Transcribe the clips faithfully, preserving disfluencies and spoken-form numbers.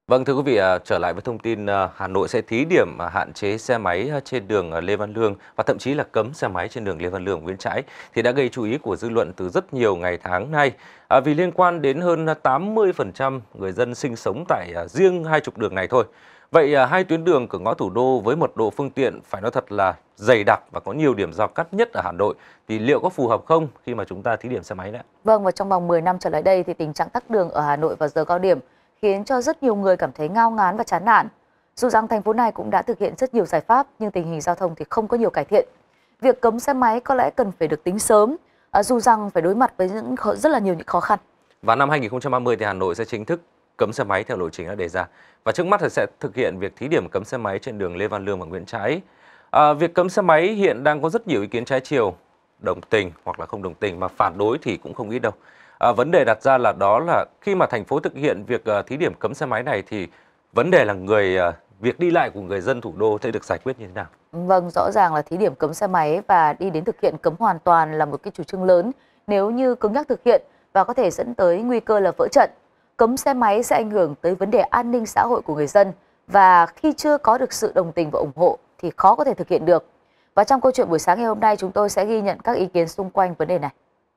Vâng, thưa quý vị, à, trở lại với thông tin, à, Hà Nội sẽ thí điểm à, hạn chế xe máy à, trên đường à, Lê Văn Lương và thậm chí là cấm xe máy trên đường Lê Văn Lương và Nguyễn Trãi thì đã gây chú ý của dư luận từ rất nhiều ngày tháng nay. À, vì liên quan đến hơn à, tám mươi phần trăm người dân sinh sống tại à, riêng hai trục đường này thôi. Vậy à, hai tuyến đường cửa ngõ thủ đô với mật độ phương tiện phải nói thật là dày đặc và có nhiều điểm giao cắt nhất ở Hà Nội thì liệu có phù hợp không khi mà chúng ta thí điểm xe máy đấy? Vâng, và trong vòng mười năm trở lại đây thì tình trạng tắc đường ở Hà Nội vào giờ cao điểm khiến cho rất nhiều người cảm thấy ngao ngán và chán nản. Dù rằng thành phố này cũng đã thực hiện rất nhiều giải pháp nhưng tình hình giao thông thì không có nhiều cải thiện. Việc cấm xe máy có lẽ cần phải được tính sớm, à, dù rằng phải đối mặt với những khó- rất là nhiều những khó khăn. Và năm hai nghìn không trăm ba mươi thì Hà Nội sẽ chính thức cấm xe máy theo lộ trình đã đề ra. Và trước mắt thì sẽ thực hiện việc thí điểm cấm xe máy trên đường Lê Văn Lương và Nguyễn Trãi. À, việc cấm xe máy hiện đang có rất nhiều ý kiến trái chiều, đồng tình hoặc là không đồng tình, mà phản đối thì cũng không ít đâu. À, vấn đề đặt ra là đó là khi mà thành phố thực hiện việc à, thí điểm cấm xe máy này thì vấn đề là người à, việc đi lại của người dân thủ đô sẽ được giải quyết như thế nào? Vâng, rõ ràng là thí điểm cấm xe máy và đi đến thực hiện cấm hoàn toàn là một cái chủ trương lớn nếu như cứng nhắc thực hiện và có thể dẫn tới nguy cơ là vỡ trận. Cấm xe máy sẽ ảnh hưởng tới vấn đề an ninh xã hội của người dân và khi chưa có được sự đồng tình và ủng hộ thì khó có thể thực hiện được. Và trong câu chuyện buổi sáng ngày hôm nay chúng tôi sẽ ghi nhận các ý kiến xung quanh vấn đề này.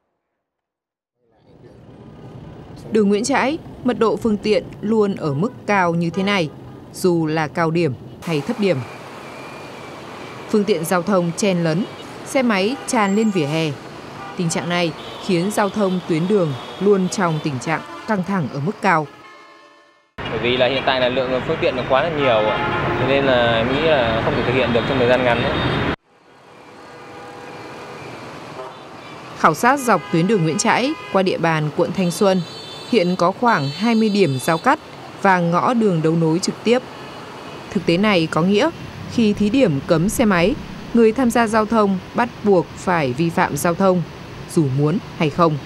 Đường Nguyễn Trãi, mật độ phương tiện luôn ở mức cao như thế này, dù là cao điểm hay thấp điểm. Phương tiện giao thông chen lấn, xe máy tràn lên vỉa hè. Tình trạng này khiến giao thông tuyến đường luôn trong tình trạng căng thẳng ở mức cao. Bởi vì là hiện tại là lượng phương tiện nó quá là nhiều, cho nên là em nghĩ là không thể thực hiện được trong thời gian ngắn nữa. Khảo sát dọc tuyến đường Nguyễn Trãi qua địa bàn quận Thanh Xuân, hiện có khoảng hai mươi điểm giao cắt và ngõ đường đấu nối trực tiếp. Thực tế này có nghĩa khi thí điểm cấm xe máy, người tham gia giao thông bắt buộc phải vi phạm giao thông, dù muốn hay không.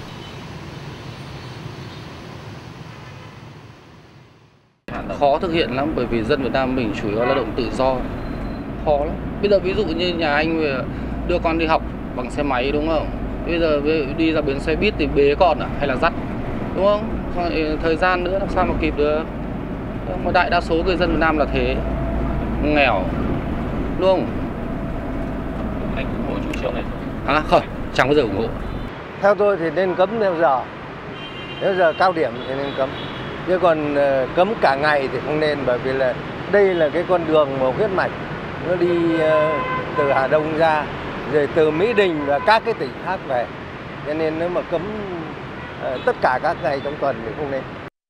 Khó thực hiện lắm bởi vì dân Việt Nam mình chủ yếu là lao động tự do, khó lắm. Bây giờ ví dụ như nhà anh đưa con đi học bằng xe máy đúng không? Bây giờ đi ra bến xe buýt thì bế con à hay là dắt, đúng không? Thời gian nữa làm sao mà kịp được? Mà đại đa số người dân Việt Nam là thế, nghèo, đúng không? Anh ủng hộ chủ trương này? À không, chẳng bao giờ ủng hộ. Theo tôi thì nên cấm theo giờ, nếu giờ cao điểm thì nên cấm. Chứ còn uh, cấm cả ngày thì không nên, bởi vì là đây là cái con đường một huyết mạch, nó đi uh, từ Hà Đông ra, rồi từ Mỹ Đình và các cái tỉnh khác về. Cho nên nếu mà cấm uh, tất cả các ngày trong tuần thì không nên.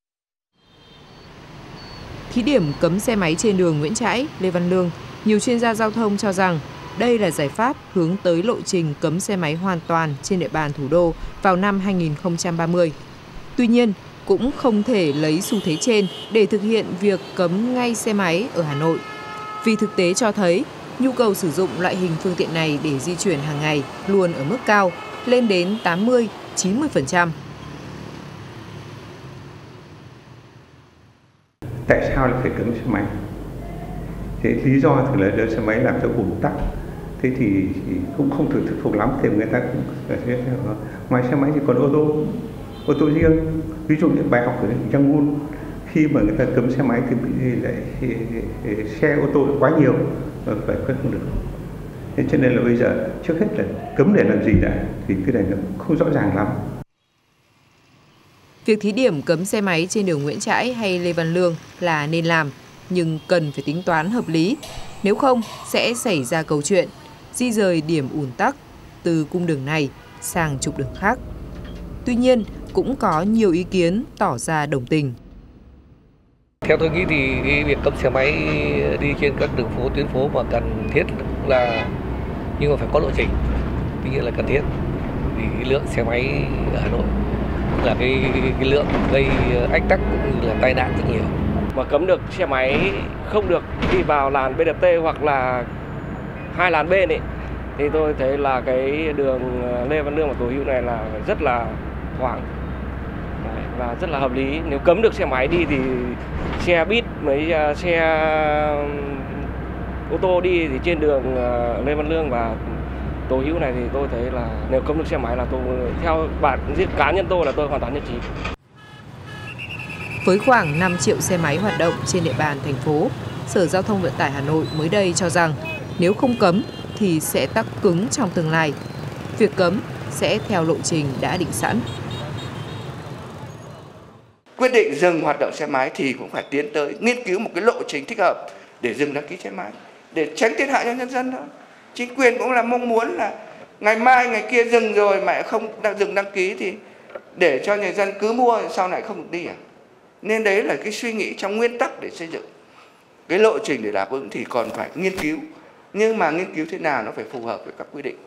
Thí điểm cấm xe máy trên đường Nguyễn Trãi, Lê Văn Lương, nhiều chuyên gia giao thông cho rằng đây là giải pháp hướng tới lộ trình cấm xe máy hoàn toàn trên địa bàn thủ đô vào năm hai nghìn không trăm ba mươi. Tuy nhiên, cũng không thể lấy xu thế trên để thực hiện việc cấm ngay xe máy ở Hà Nội. Vì thực tế cho thấy, nhu cầu sử dụng loại hình phương tiện này để di chuyển hàng ngày luôn ở mức cao, lên đến tám mươi đến chín mươi phần trăm. Tại sao lại phải cấm xe máy? Thế lý do thì là xe máy làm cho ùn tắc. Thế thì, thì cũng không thực thuyết phục lắm, thì người ta cũng ngoài xe máy thì còn ô tô, ô tô riêng. Ví dụ như bài học của Yangon, khi mà người ta cấm xe máy thì lại xe ô tô quá nhiều, phải không được. Thế cho nên là bây giờ trước hết là cấm để làm gì đã, thì cái này nó không rõ ràng lắm. Việc thí điểm cấm xe máy trên đường Nguyễn Trãi hay Lê Văn Lương là nên làm, nhưng cần phải tính toán hợp lý. Nếu không, sẽ xảy ra câu chuyện di rời điểm ùn tắc từ cung đường này sang trục đường khác. Tuy nhiên, cũng có nhiều ý kiến tỏ ra đồng tình. Theo tôi nghĩ thì cái việc cấm xe máy đi trên các đường phố, tuyến phố mà cần thiết là, nhưng mà phải có lộ trình, tuy nhiên là cần thiết. Vì cái lượng xe máy ở Hà Nội là cái, cái, cái lượng gây ách tắc cũng như là tai nạn rất nhiều. Mà cấm được xe máy không được đi vào làn bê đê tê hoặc là hai làn bên ấy, thì tôi thấy là cái đường Lê Văn Lương và Tố Hữu này là rất là thoáng và rất là hợp lý. Nếu cấm được xe máy đi thì xe buýt mấy xe ô tô đi thì trên đường Lê Văn Lương và Tố Hữu này thì tôi thấy là nếu cấm được xe máy là tôi, theo bản cá nhân tôi là tôi hoàn toàn nhất trí. Với khoảng năm triệu xe máy hoạt động trên địa bàn thành phố, Sở Giao thông Vận tải Hà Nội mới đây cho rằng nếu không cấm thì sẽ tắc cứng trong tương lai. Việc cấm sẽ theo lộ trình đã định sẵn. Quyết định dừng hoạt động xe máy thì cũng phải tiến tới nghiên cứu một cái lộ trình thích hợp để dừng đăng ký xe máy, để tránh thiệt hại cho nhân dân thôi. Chính quyền cũng là mong muốn là ngày mai ngày kia dừng rồi mà không dừng đăng ký thì để cho người dân cứ mua sau này không được đi à. Nên đấy là cái suy nghĩ trong nguyên tắc để xây dựng cái lộ trình để đáp ứng thì còn phải nghiên cứu, nhưng mà nghiên cứu thế nào nó phải phù hợp với các quy định.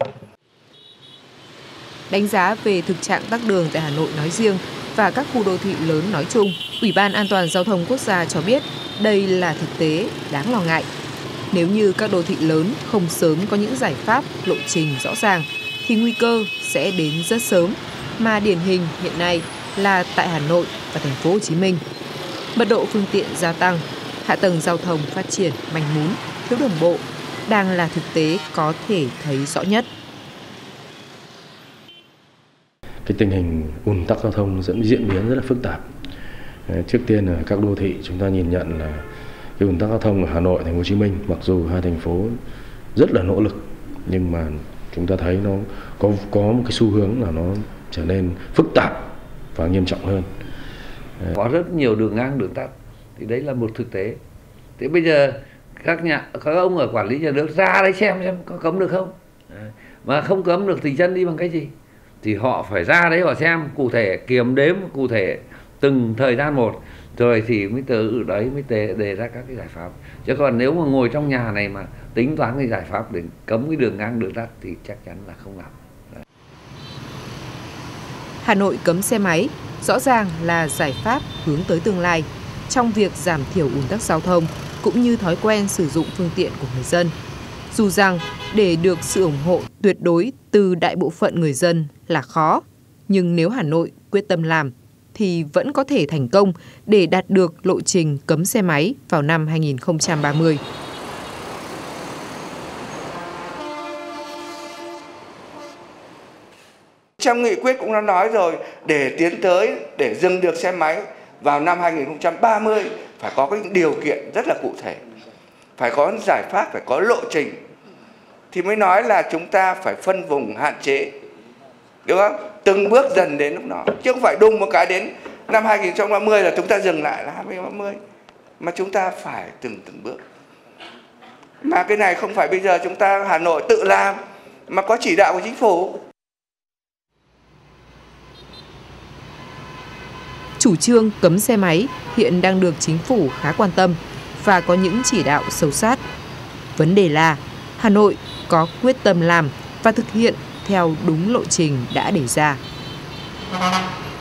Đánh giá về thực trạng tắc đường tại Hà Nội nói riêng và các khu đô thị lớn nói chung, Ủy ban An toàn Giao thông Quốc gia cho biết đây là thực tế đáng lo ngại. Nếu như các đô thị lớn không sớm có những giải pháp lộ trình rõ ràng thì nguy cơ sẽ đến rất sớm, mà điển hình hiện nay là tại Hà Nội và thành phố Hồ Chí Minh. Mật độ phương tiện gia tăng, hạ tầng giao thông phát triển manh mún, thiếu đồng bộ đang là thực tế có thể thấy rõ nhất. Cái tình hình ùn tắc giao thông dẫn diễn biến rất là phức tạp. Trước tiên là các đô thị chúng ta nhìn nhận là cái ùn tắc giao thông ở Hà Nội, thành phố Hồ Chí Minh, mặc dù hai thành phố rất là nỗ lực nhưng mà chúng ta thấy nó có có một cái xu hướng là nó trở nên phức tạp và nghiêm trọng hơn. Có rất nhiều đường ngang đường tắt thì đấy là một thực tế. Thế bây giờ các nhà các ông ở quản lý nhà nước ra đấy xem xem có cấm được không, mà không cấm được thì dân đi bằng cái gì, thì họ phải ra đấy họ xem cụ thể, kiểm đếm cụ thể từng thời gian một, rồi thì mới từ đấy mới đề, đề ra các cái giải pháp. Chứ còn nếu mà ngồi trong nhà này mà tính toán cái giải pháp để cấm cái đường ngang đường tắt thì chắc chắn là không làm. Đấy. Hà Nội cấm xe máy rõ ràng là giải pháp hướng tới tương lai trong việc giảm thiểu ùn tắc giao thông cũng như thói quen sử dụng phương tiện của người dân. Dù rằng để được sự ủng hộ tuyệt đối từ đại bộ phận người dân là khó, nhưng nếu Hà Nội quyết tâm làm thì vẫn có thể thành công để đạt được lộ trình cấm xe máy vào năm hai nghìn không trăm ba mươi. Trong nghị quyết cũng đã nói rồi, để tiến tới để dừng được xe máy vào năm hai nghìn không trăm ba mươi phải có cái điều kiện rất là cụ thể, phải có giải pháp, phải có lộ trình thì mới nói là chúng ta phải phân vùng hạn chế, đúng không? Từng bước dần đến lúc đó, chứ không phải đùng một cái đến năm hai nghìn không trăm ba mươi là chúng ta dừng lại là hai nghìn không trăm ba mươi, mà chúng ta phải từng từng bước. Mà cái này không phải bây giờ chúng ta Hà Nội tự làm, mà có chỉ đạo của chính phủ. Chủ trương cấm xe máy hiện đang được chính phủ khá quan tâm và có những chỉ đạo sâu sát. Vấn đề là Hà Nội có quyết tâm làm và thực hiện theo đúng lộ trình đã đề ra.